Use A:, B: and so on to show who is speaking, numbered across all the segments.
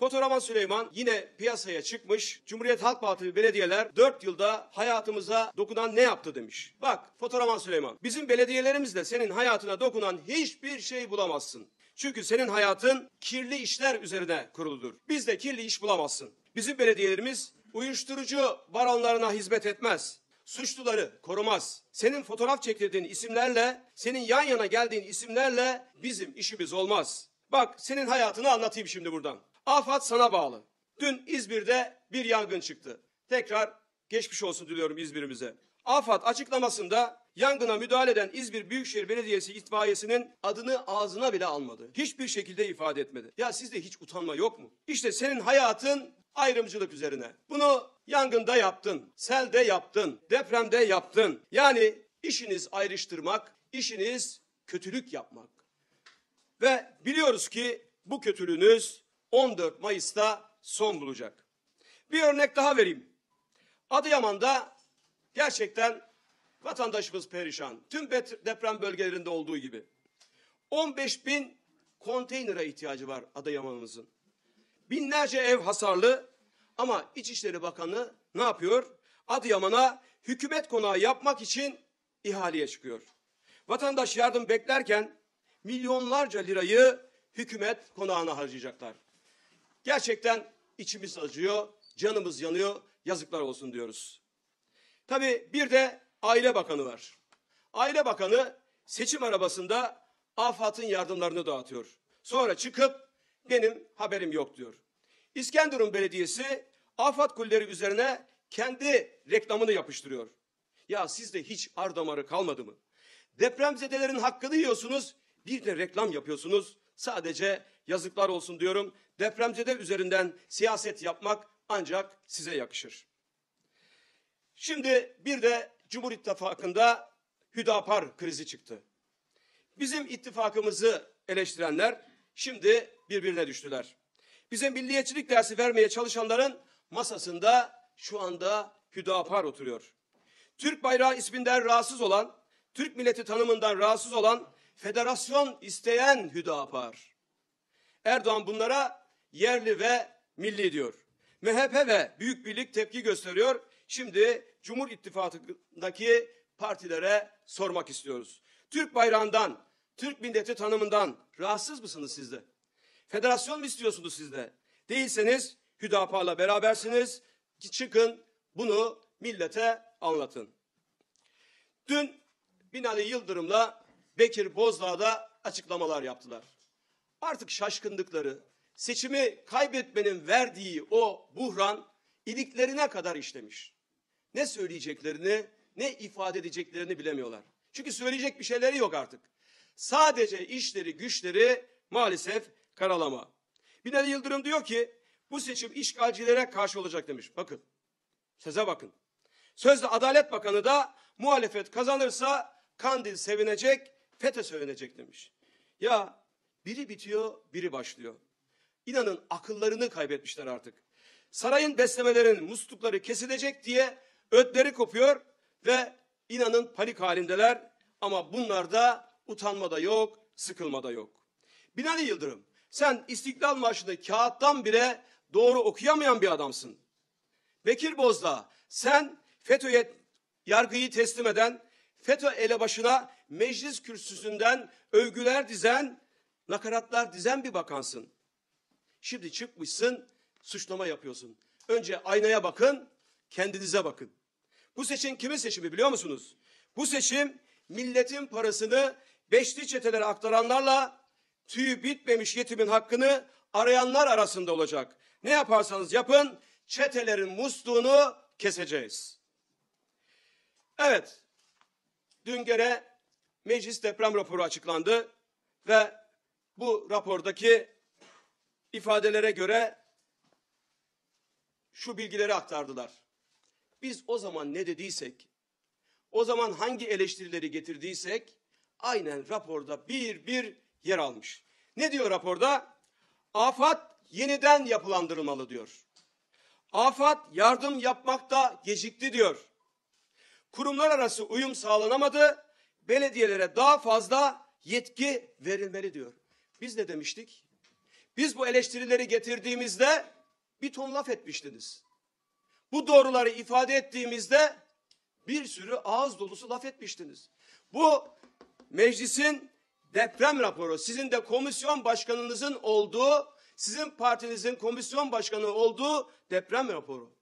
A: Fotoğraman Süleyman yine piyasaya çıkmış. Cumhuriyet Halk Partili belediyeler 4 yılda hayatımıza dokunan ne yaptı demiş. Bak Fotoğraman Süleyman, bizim belediyelerimizde senin hayatına dokunan hiçbir şey bulamazsın. Çünkü senin hayatın kirli işler üzerine kuruludur. Bizde kirli iş bulamazsın. Bizim belediyelerimiz uyuşturucu baronlarına hizmet etmez. Suçluları korumaz. Senin fotoğraf çektirdiğin isimlerle, senin yan yana geldiğin isimlerle bizim işimiz olmaz. Bak senin hayatını anlatayım şimdi buradan. AFAD sana bağlı. Dün İzmir'de bir yangın çıktı. Tekrar geçmiş olsun diliyorum İzmir'imize. AFAD açıklamasında yangına müdahale eden İzmir Büyükşehir Belediyesi itfaiyesinin adını ağzına bile almadı. Hiçbir şekilde ifade etmedi. Ya sizde hiç utanma yok mu? İşte senin hayatın ayrımcılık üzerine. Bunu yangında yaptın, selde yaptın, depremde yaptın. Yani işiniz ayrıştırmak, işiniz kötülük yapmak. Ve biliyoruz ki bu kötülüğünüz 14 Mayıs'ta son bulacak. Bir örnek daha vereyim. Adıyaman'da gerçekten vatandaşımız perişan. Tüm deprem bölgelerinde olduğu gibi. 15.000 konteynere ihtiyacı var Adıyaman'ımızın. Binlerce ev hasarlı ama İçişleri Bakanı ne yapıyor? Adıyaman'a hükümet konağı yapmak için ihaleye çıkıyor. Vatandaş yardım beklerken milyonlarca lirayı hükümet konağına harcayacaklar. Gerçekten içimiz acıyor, canımız yanıyor, yazıklar olsun diyoruz. Tabii bir de Aile Bakanı var. Aile Bakanı seçim arabasında AFAD'ın yardımlarını dağıtıyor. Sonra çıkıp benim haberim yok diyor. İskenderun Belediyesi AFAD kulleri üzerine kendi reklamını yapıştırıyor. Ya sizde hiç ar damarı kalmadı mı? Depremzedelerin hakkını yiyorsunuz, bir de reklam yapıyorsunuz. Sadece yazıklar olsun diyorum. Depremzede üzerinden siyaset yapmak ancak size yakışır. Şimdi bir de Cumhur İttifakı'nda Hüdapar krizi çıktı. Bizim ittifakımızı eleştirenler şimdi birbirine düştüler. Bize milliyetçilik dersi vermeye çalışanların masasında şu anda Hüdapar oturuyor. Türk bayrağı isminden rahatsız olan, Türk milleti tanımından rahatsız olan, federasyon isteyen Hüdapar. Erdoğan bunlara yerli ve milli diyor. MHP ve Büyük Birlik tepki gösteriyor. Şimdi Cumhur İttifakı'ndaki partilere sormak istiyoruz. Türk bayrağından, Türk milleti tanımından rahatsız mısınız siz de? Federasyon mu istiyorsunuz siz de? Değilseniz Hüdapar'la berabersiniz. Çıkın bunu millete anlatın. Dün Binali Yıldırım'la Bekir Bozdağ'da açıklamalar yaptılar. Artık şaşkınlıkları, seçimi kaybetmenin verdiği o buhran iliklerine kadar işlemiş. Ne söyleyeceklerini, ne ifade edeceklerini bilemiyorlar. Çünkü söyleyecek bir şeyleri yok artık. Sadece işleri, güçleri maalesef karalama. Binali Yıldırım diyor ki bu seçim işgalcilere karşı olacak demiş. Bakın, söze bakın. Sözde Adalet Bakanı da muhalefet kazanırsa Kandil sevinecek, FETÖ sevinecek demiş. Ya biri bitiyor, biri başlıyor. İnanın akıllarını kaybetmişler artık. Sarayın beslemelerin muslukları kesilecek diye ötleri kopuyor ve inanın panik halindeler. Ama bunlarda utanma da yok, sıkılma da yok. Binali Yıldırım, sen İstiklal Marşı'nı kağıttan bile doğru okuyamayan bir adamsın. Bekir Bozdağ, sen FETÖ'ye yargıyı teslim eden, FETÖ elebaşına meclis kürsüsünden övgüler dizen, nakaratlar dizen bir bakansın. Şimdi çıkmışsın, suçlama yapıyorsun. Önce aynaya bakın, kendinize bakın. Bu seçim kimin seçimi biliyor musunuz? Bu seçim milletin parasını beşli çetelere aktaranlarla tüyü bitmemiş yetimin hakkını arayanlar arasında olacak. Ne yaparsanız yapın, çetelerin musluğunu keseceğiz. Evet, dün gene meclis deprem raporu açıklandı ve bu rapordaki ifadelere göre şu bilgileri aktardılar. Biz o zaman ne dediysek, o zaman hangi eleştirileri getirdiysek aynen raporda bir yer almış. Ne diyor raporda? AFAD yeniden yapılandırılmalı diyor. AFAD yardım yapmakta gecikti diyor. Kurumlar arası uyum sağlanamadı, belediyelere daha fazla yetki verilmeli diyor. Biz ne demiştik? Biz bu eleştirileri getirdiğimizde bir ton laf etmiştiniz. Bu doğruları ifade ettiğimizde bir sürü ağız dolusu laf etmiştiniz. Bu meclisin deprem raporu, sizin de komisyon başkanınızın olduğu, sizin partinizin komisyon başkanı olduğu deprem raporu.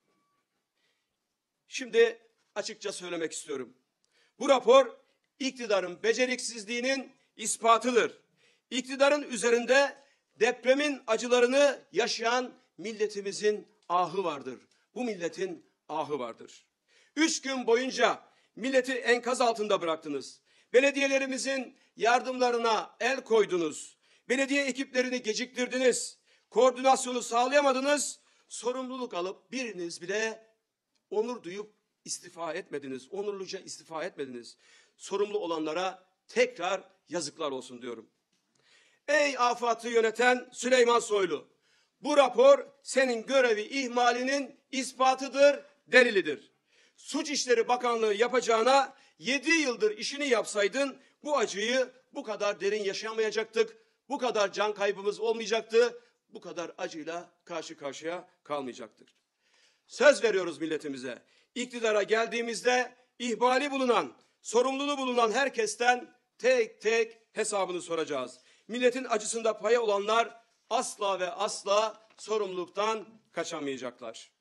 A: Şimdi açıkça söylemek istiyorum. Bu rapor iktidarın beceriksizliğinin ispatıdır. İktidarın üzerinde depremin acılarını yaşayan milletimizin ahı vardır. Bu milletin ahı vardır. 3 gün boyunca milleti enkaz altında bıraktınız. Belediyelerimizin yardımlarına el koydunuz. Belediye ekiplerini geciktirdiniz. Koordinasyonu sağlayamadınız. Sorumluluk alıp biriniz bile onur duyup istifa etmediniz. Onurluca istifa etmediniz. Sorumlu olanlara tekrar yazıklar olsun diyorum. Ey afatı yöneten Süleyman Soylu, bu rapor senin görevi ihmalinin ispatıdır, delilidir. Suç İşleri Bakanlığı yapacağına 7 yıldır işini yapsaydın bu acıyı bu kadar derin yaşayamayacaktık, bu kadar can kaybımız olmayacaktı, bu kadar acıyla karşı karşıya kalmayacaktık. Söz veriyoruz milletimize. İktidara geldiğimizde ihmali bulunan, sorumluluğu bulunan herkesten tek tek hesabını soracağız. Milletin acısında payı olanlar asla ve asla sorumluluktan kaçamayacaklar.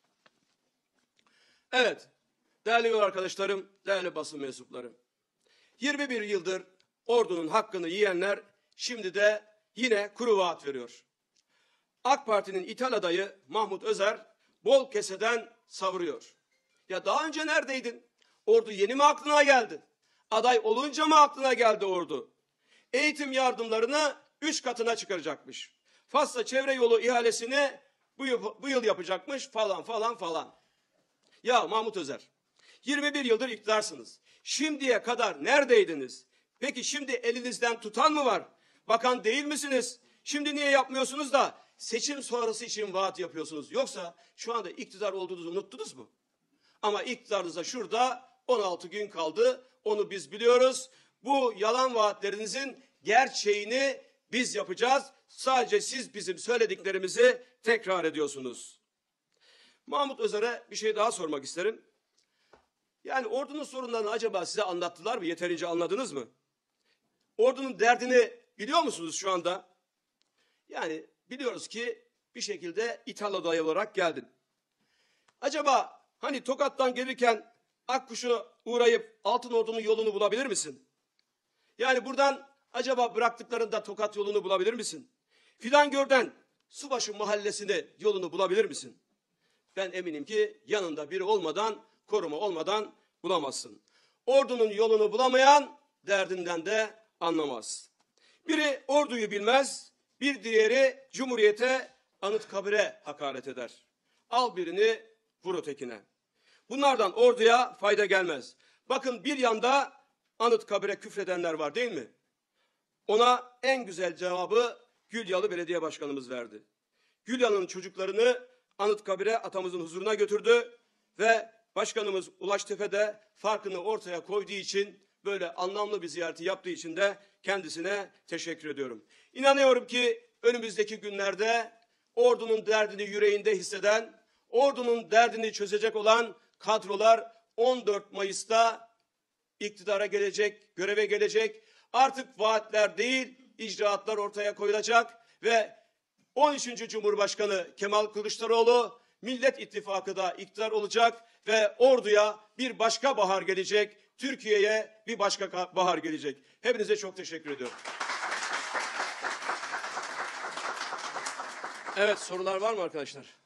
A: Evet, değerli yol arkadaşlarım, değerli basın mensupları. 21 yıldır ordunun hakkını yiyenler şimdi de yine kuru vaat veriyor. AK Parti'nin ithal adayı Mahmut Özer bol keseden savuruyor. Ya daha önce neredeydin? Ordu yeni mi aklına geldi? Aday olunca mı aklına geldi ordu? Eğitim yardımlarını 3 katına çıkaracakmış. Fasla çevre yolu ihalesini bu yıl yapacakmış falan falan falan. Ya Mahmut Özer, 21 yıldır iktidarsınız. Şimdiye kadar neredeydiniz? Peki şimdi elinizden tutan mı var? Bakan değil misiniz? Şimdi niye yapmıyorsunuz da seçim sonrası için vaat yapıyorsunuz? Yoksa şu anda iktidar olduğunuzu unuttunuz mu? Ama iktidarınıza şurada 16 gün kaldı. Onu biz biliyoruz. Bu yalan vaatlerinizin gerçeğini biz yapacağız. Sadece siz bizim söylediklerimizi tekrar ediyorsunuz. Mahmut Özer'e bir şey daha sormak isterim. Yani ordunun sorunlarını acaba size anlattılar mı? Yeterince anladınız mı? Ordunun derdini biliyor musunuz şu anda? Yani biliyoruz ki bir şekilde ithal adayı olarak geldin. Acaba hani Tokat'tan gelirken Akkuş'a uğrayıp Altınordu'nun yolunu bulabilir misin? Yani buradan acaba bıraktıklarında Tokat yolunu bulabilir misin? Fidangör'den Subaşı mahallesini yolunu bulabilir misin? Ben eminim ki yanında biri olmadan, koruma olmadan bulamazsın. Ordunun yolunu bulamayan derdinden de anlamaz. Biri orduyu bilmez, bir diğeri Cumhuriyete, Anıtkabir'e hakaret eder. Al birini, vur ötekine. Bunlardan orduya fayda gelmez. Bakın bir yanda Anıtkabir'e küfredenler var değil mi? Ona en güzel cevabı Gülyalı Belediye Başkanımız verdi. Gülyalı'nın çocuklarını Anıtkabir'e atamızın huzuruna götürdü ve Başkanımız Ulaş Tepe'de farkını ortaya koyduğu için, böyle anlamlı bir ziyareti yaptığı için de kendisine teşekkür ediyorum. İnanıyorum ki önümüzdeki günlerde ordunun derdini yüreğinde hisseden, ordunun derdini çözecek olan kadrolar 14 Mayıs'ta iktidara gelecek, göreve gelecek. Artık vaatler değil, icraatlar ortaya koyulacak ve 13. Cumhurbaşkanı Kemal Kılıçdaroğlu Millet İttifakı da iktidar olacak ve orduya bir başka bahar gelecek, Türkiye'ye bir başka bahar gelecek. Hepinize çok teşekkür ediyorum. Evet, sorular var mı arkadaşlar?